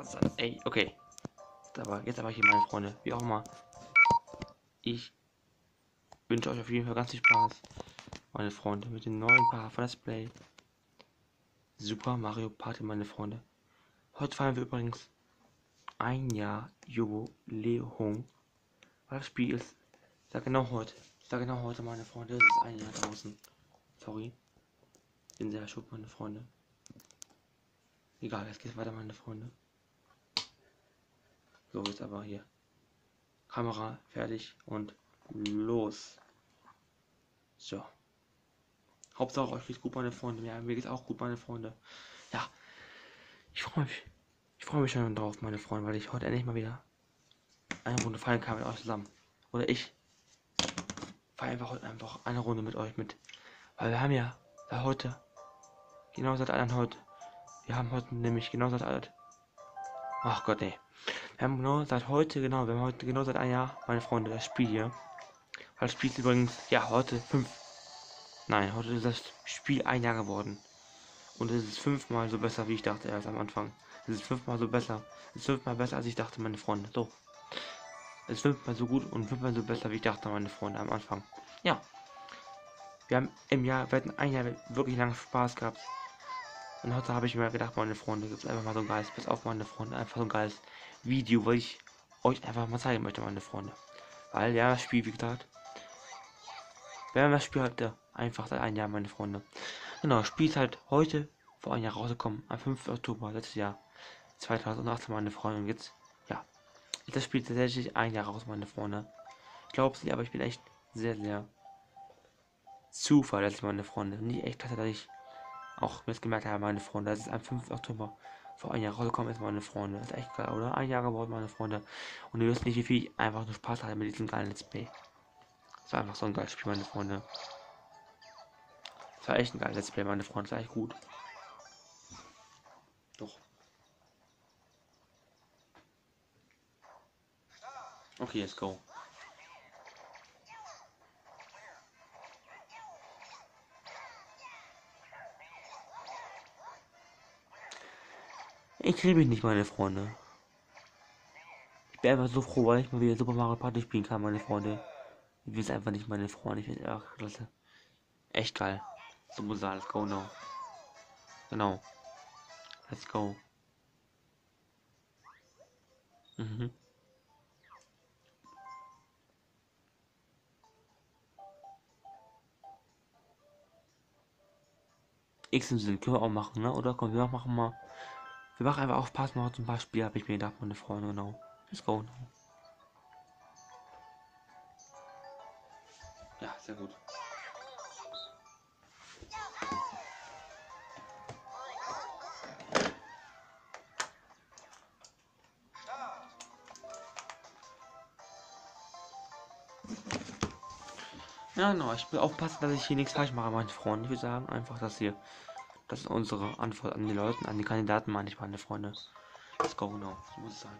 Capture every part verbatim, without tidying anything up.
Also, ey, okay. Aber jetzt aber hier, meine Freunde, wie auch immer. Ich wünsche euch auf jeden Fall ganz viel Spaß, meine Freunde, mit dem neuen Paar von Let's Play Super Mario Party, meine Freunde. Heute feiern wir übrigens ein Jahr Jubiläum. Weil das Spiel ist, ich sag genau heute, ich sag genau heute, meine Freunde, es ist ein Jahr draußen. Sorry. Bin sehr schuld, meine Freunde. Egal, jetzt geht's weiter, meine Freunde. So, jetzt aber hier. Kamera fertig und los. So. Hauptsache euch geht's gut, meine Freunde. Ja, mir geht's auch gut, meine Freunde. Ja, ich freue mich. Ich freue mich schon drauf, meine Freunde, weil ich heute endlich mal wieder eine Runde feiern kann mit euch zusammen. Oder ich feiere einfach heute einfach eine Runde mit euch mit. Weil wir haben ja seit heute, genau seit einem heute, wir haben heute nämlich genau seit alt. Ach Gott, nee. Wir haben genau seit heute, genau, wir haben heute genau seit einem Jahr, meine Freunde, das Spiel hier. Weil das Spiel ist übrigens, ja, heute fünf. Nein, heute ist das Spiel ein Jahr geworden. Und es ist fünfmal so besser, wie ich dachte erst am Anfang. Es ist fünfmal so besser. Es ist fünfmal besser, als ich dachte, meine Freunde. So. Es ist fünfmal so gut und fünfmal so besser, wie ich dachte, meine Freunde, am Anfang. Ja. Wir haben im Jahr, wir hatten ein Jahr wirklich lange Spaß gehabt. Und heute habe ich mir gedacht, meine Freunde, gibt es einfach mal so ein geiles, pass auf, meine Freunde, einfach so ein geiles Video, weil ich euch einfach mal zeigen möchte, meine Freunde. Weil, ja, das Spiel, wie gesagt, wir haben das Spiel heute einfach seit einem Jahr, meine Freunde. Genau, das Spiel ist halt heute vor einem Jahr rausgekommen, am fünften Oktober letztes Jahr, zweitausendachtzehn, meine Freunde. Und jetzt, ja, ist das Spiel tatsächlich ein Jahr raus, meine Freunde. Ich glaube es nicht, aber ich bin echt sehr, sehr zuverlässig, meine Freunde. Nicht echt klasse, dass ich auch jetzt gemerkt habe, meine Freunde, dass es am fünften Oktober vor einem Jahr rausgekommen ist, meine Freunde. Das ist echt geil, oder? Ein Jahr geworden, meine Freunde. Und ihr wisst nicht, wie viel ich einfach nur Spaß hatte mit diesem geilen Let's Play. Das war einfach so ein geiles Spiel, meine Freunde. Das war echt ein geiles Let's Play, meine Freunde. Das war echt gut. Doch. Okay, let's go. Ich kriege mich nicht, meine Freunde. Ich bin einfach so froh, weil ich mal wieder Super Mario Party spielen kann, meine Freunde. Ich will es einfach nicht, meine Freunde. Ich finde es einfach klasse. Echt geil. So muss es, let's go now. Genau. Let's go. Mhm. X im Sinn können wir auch machen, ne? Oder komm, wir machen mal. Wir machen einfach auch Spaß mal zum Beispiel, habe ich mir gedacht, meine Freunde, genau. Let's go now. Ja, sehr gut. Ja, genau. Ich will aufpassen, dass ich hier nichts falsch mache, meine Freunde. Ich würde sagen einfach, dass hier. Das ist unsere Antwort an die Leute, an die Kandidaten, meine ich, meine Freunde. Let's go now. So muss es sein.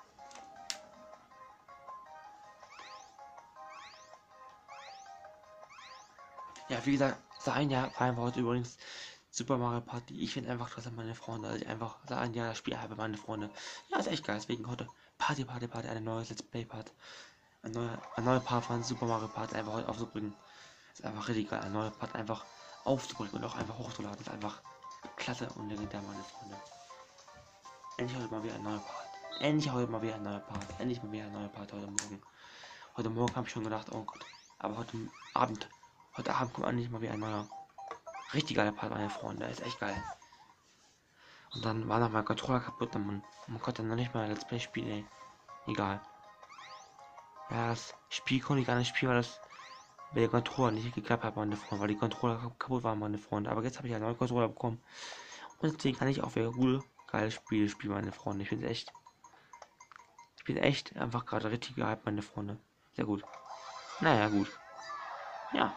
Ja, wie gesagt, seit ein Jahr feiern wir heute übrigens Super Mario Party. Ich finde einfach klasse, meine Freunde. Also ich einfach seit ein Jahr das Spiel habe, meine Freunde. Ja, ist echt geil. Deswegen heute Party, Party, Party, ein neues Let's Play Part. Ein neuer, ein neuer Part von Super Mario Party einfach heute aufzubringen. Ist einfach richtig geil. Ein neuer Part einfach aufzubringen und auch einfach hochzuladen. Ist einfach klasse und legendär, meine Freunde. Endlich heute mal wieder ein neuer Part. Endlich heute mal wieder ein neuer Part. Endlich mal wieder ein neuer Part heute Morgen. Heute Morgen habe ich schon gedacht, oh Gott. Aber heute Abend, heute Abend kommt endlich mal wieder ein neuer. Richtig geiler Part, meine Freunde. Ist echt geil. Und dann war noch mein Controller kaputt und man, man konnte noch nicht mal Let's Play spielen, ey. Egal. Ja, das Spiel konnte ich gar nicht spielen, weil das mit der Controller nicht geklappt hat, meine Freunde. Weil die Controller kaputt waren, meine Freunde. Aber jetzt habe ich einen neuen Controller bekommen. Und deswegen kann ich auch wieder coole, geile Spiele spielen, meine Freunde. Ich bin echt. Ich bin echt einfach gerade richtig gehypt, meine Freunde. Sehr gut. Naja, gut. Ja.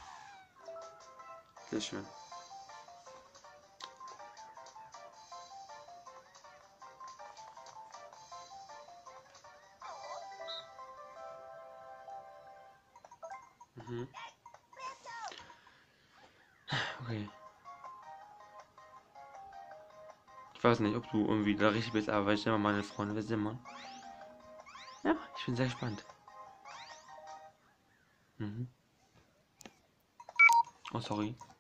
Sehr schön. Mhm. Okay. Ich weiß nicht, ob du irgendwie da richtig bist, aber wir sind immer meine Freunde. Wir sind immer. Ja, ich bin sehr gespannt. Mhm. Oh, sorry.